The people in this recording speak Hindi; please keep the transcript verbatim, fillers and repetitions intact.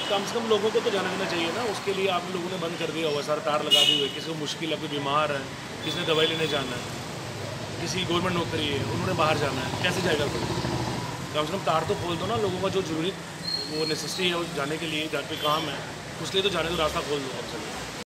कम से कम लोगों को तो जाना देना चाहिए ना, उसके लिए आप लोगों ने बंद कर दिया हुआ, सारे तार लगा दिए हुए, किसी को मुश्किल है, कोई बीमार है, किसी ने दवाई लेने जाना है, किसी गवर्नमेंट नौकरी है, उन्होंने बाहर जाना है, कैसे जाएगा कोई? कम से कम तार तो खोल दो ना, लोगों का जो ज़रूरी वो नेसेसिटी है, वो जाने के लिए, जहाँ पे काम है, उसके लिए तो जाने दो, रास्ता खोल दो कम से कम।